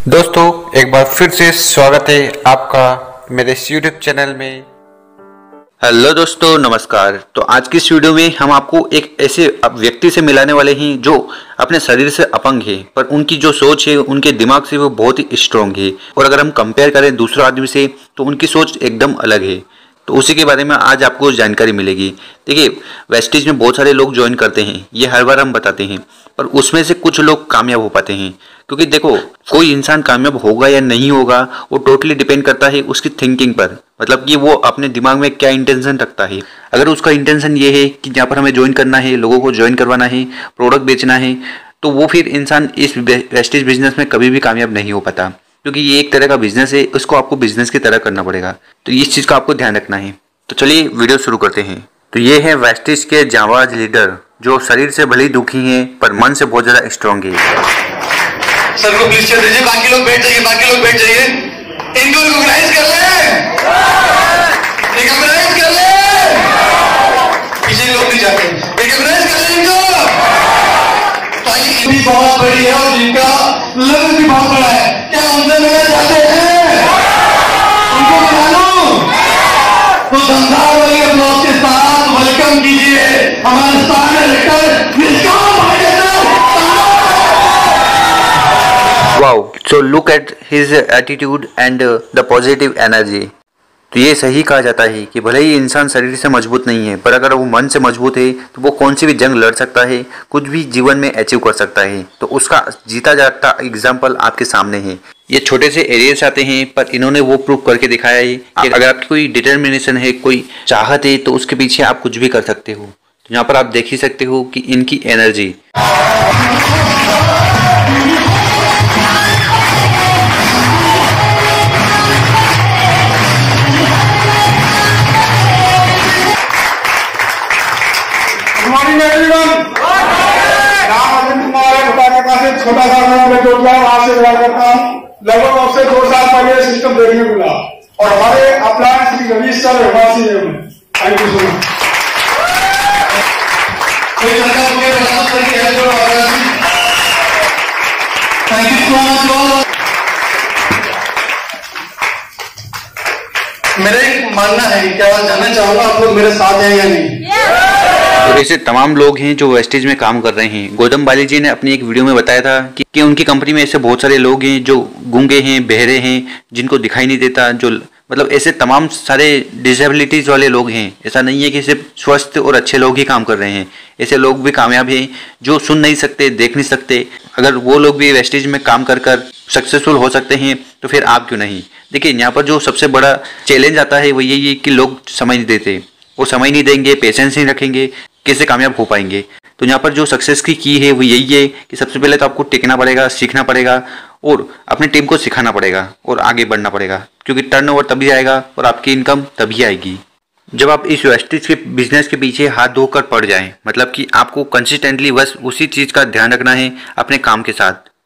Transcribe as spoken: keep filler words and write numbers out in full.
दोस्तों एक बार फिर से स्वागत है आपका मेरे इस यूट्यूब चैनल में। हेलो दोस्तों, नमस्कार। तो आज की इस वीडियो में हम आपको एक ऐसे व्यक्ति से मिलाने वाले हैं जो अपने शरीर से अपंग है, पर उनकी जो सोच है, उनके दिमाग से वो बहुत ही स्ट्रॉन्ग है। और अगर हम कंपेयर करें दूसरे आदमी से तो उनकी सोच एकदम अलग है। तो उसी के बारे में आज आपको जानकारी मिलेगी। देखिए, वेस्टेज में बहुत सारे लोग ज्वाइन करते हैं, ये हर बार हम बताते हैं, पर उसमें से कुछ लोग कामयाब हो पाते हैं। क्योंकि देखो, कोई इंसान कामयाब होगा या नहीं होगा वो टोटली डिपेंड करता है उसकी थिंकिंग पर, मतलब कि वो अपने दिमाग में क्या इंटेंशन रखता है। अगर उसका इंटेंशन ये है कि यहाँ पर हमें ज्वाइन करना है, लोगों को ज्वाइन करवाना है, प्रोडक्ट बेचना है, तो वो फिर इंसान इस वेस्टेज बिजनेस में कभी भी कामयाब नहीं हो पाता। क्योंकि ये एक तरह का बिजनेस है, उसको आपको बिजनेस की तरह करना पड़ेगा। तो इस चीज़ का आपको ध्यान रखना है। तो चलिए वीडियो शुरू करते हैं। तो ये है वेस्टेज के जांबाज लीडर जो शरीर से भले ही दुखी हैं पर मन से बहुत ज़्यादा स्ट्रॉन्ग है। सर को प्लीज कर दीजिए, बाकी लोग बैठ जाइए, बाकी लोग बैठ जाइए। इनको रिकॉग्नाइज कर ले, रिकॉग्नाइज कर ले, पीछे लोग नहीं जाते, रिकॉग्नाइज कर ले इनको। तो इनकी बहुत बड़ी है और इनका लक्ष्य भी बहुत बड़ा है। क्या उनसे मिलना चाहते हैं? उनको बना लो तो दमदार वाले ब्लॉक के साथ वेलकम कीजिए हमारे स्थान डायरेक्टर निष्काम भाई। Wow, so look at his attitude and uh, the positive energy। तो ये सही कहा जाता है कि भले ही इंसान शरीर से मजबूत नहीं है, पर अगर वो मन से मजबूत है तो वो कौन सी भी जंग लड़ सकता है, कुछ भी जीवन में अचीव कर सकता है। तो उसका जीता जागता एग्जाम्पल आपके सामने है। ये छोटे से एरिया से आते हैं, पर इन्होंने वो प्रूव करके दिखाया है कि अगर आपकी कोई डिटर्मिनेशन है, कोई चाहत है, तो उसके पीछे आप कुछ भी कर सकते हो। तो यहाँ पर आप देख ही सकते हो कि इनकी एनर्जी। Morning everyone. नाम अरविंद कुमार है, बताने का से छोटा सा गांव में जोड़ला, वहां से बात करता हूँ। लगभग अब से दो साल पहले सिस्टम देखने को मिला और हमारे अप्लायंस श्री रवीश सर रहवासी है। Thank you so much. Thank you so much. मेरा एक मानना है, क्या जानना चाहूंगा आप लोग मेरे साथ हैं या नहीं? और ऐसे तमाम लोग हैं जो वेस्टेज में काम कर रहे हैं। गौतम बाली जी ने अपनी एक वीडियो में बताया था कि, कि उनकी कंपनी में ऐसे बहुत सारे लोग हैं जो गूंगे हैं, बहरे हैं, जिनको दिखाई नहीं देता, जो मतलब ऐसे तमाम सारे डिसेबिलिटीज वाले लोग हैं। ऐसा नहीं है कि सिर्फ स्वस्थ और अच्छे लोग ही काम कर रहे हैं, ऐसे लोग भी कामयाब हैं जो सुन नहीं सकते, देख नहीं सकते। अगर वो लोग भी वेस्टेज में काम कर कर सक्सेसफुल हो सकते हैं तो फिर आप क्यों नहीं। देखिए, यहाँ पर जो सबसे बड़ा चैलेंज आता है वो यही है कि लोग समय नहीं देते। वो समय नहीं देंगे, पेशेंस नहीं रखेंगे, कैसे कामयाब हो पाएंगे। तो यहाँ पर जो सक्सेस की की है वो यही है कि सबसे पहले तो आपको टिकना पड़ेगा, सीखना पड़ेगा और अपनी टीम को सिखाना पड़ेगा और आगे बढ़ना पड़ेगा। क्योंकि टर्नओवर तभी आएगा और आपकी इनकम तभी आएगी जब आप इस वेस्टेज के बिजनेस के पीछे हाथ धोकर पड़ जाएं। मतलब कि आपको कंसिस्टेंटली बस उसी चीज़ का ध्यान रखना है अपने काम के साथ।